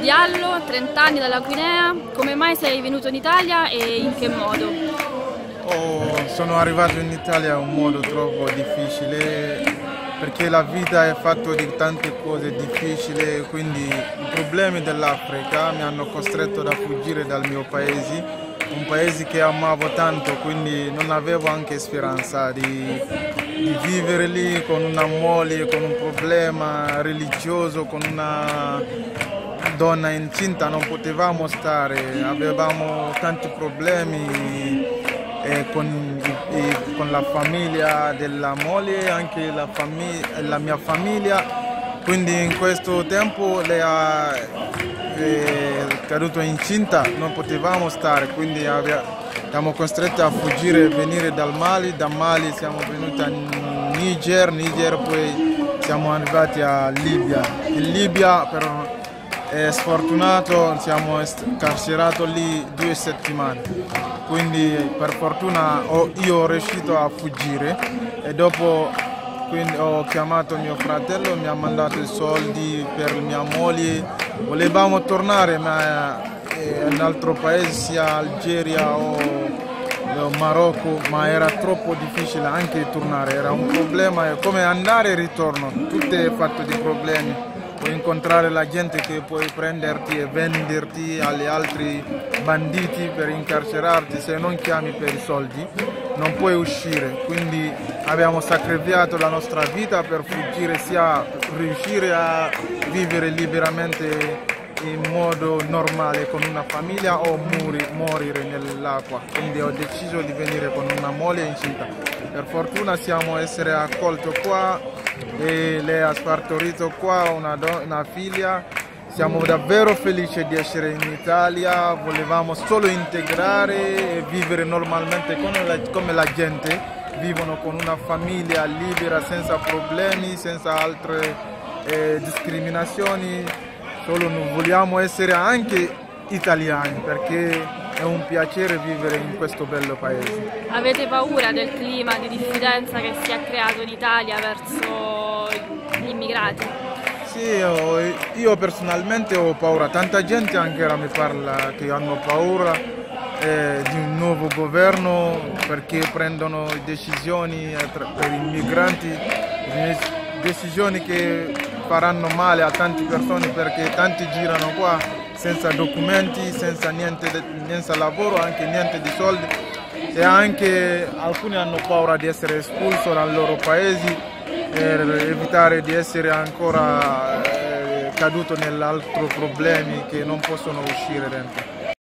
Diallo, 30 anni dalla Guinea. Come mai sei venuto in Italia e in che modo? Sono arrivato in Italia in un modo troppo difficile perché la vita è fatta di tante cose difficili, quindi i problemi dell'Africa mi hanno costretto a fuggire dal mio paese, un paese che amavo tanto, quindi non avevo anche speranza di vivere lì con una moglie, con un problema religioso, con una donna incinta, non potevamo stare, avevamo tanti problemi con la famiglia della moglie, anche la mia famiglia, quindi in questo tempo lei è caduta incinta, non potevamo stare, quindi siamo costretti a fuggire e venire da Mali siamo venuti a Niger, poi siamo arrivati a Libia. In Libia però è sfortunato, siamo carcerati lì 2 settimane, quindi per fortuna io ho riuscito a fuggire e dopo quindi ho chiamato mio fratello, mi ha mandato i soldi per mia moglie, volevamo tornare ma in un altro paese, sia Algeria o Marocco, ma era troppo difficile anche tornare, era un problema, come andare e ritorno, tutto è fatto di problemi. Puoi incontrare la gente che puoi prenderti e venderti agli altri banditi per incarcerarti, se non chiami per i soldi non puoi uscire, quindi abbiamo sacrificato la nostra vita per fuggire, sia riuscire a vivere liberamente in modo normale con una famiglia o morire nell'acqua, quindi ho deciso di venire con una moglie incinta. Per fortuna siamo essere accolti qua e lei ha partorito qua una figlia. Siamo davvero felici di essere in Italia, volevamo solo integrare e vivere normalmente come la gente, vivono con una famiglia libera, senza problemi, senza altre discriminazioni, solo noi vogliamo essere anche italiani perché è un piacere vivere in questo bello paese. Avete paura del clima di diffidenza che si è creato in Italia verso gli immigrati? Sì, io personalmente ho paura, tanta gente anche mi parla che hanno paura di un nuovo governo perché prendono decisioni per i migranti, decisioni che faranno male a tante persone perché tanti girano qua senza documenti, senza niente lavoro, anche niente di soldi e anche alcuni hanno paura di essere espulsi dai loro paesi per evitare di essere ancora caduto nell'altro problemi che non possono uscire dentro.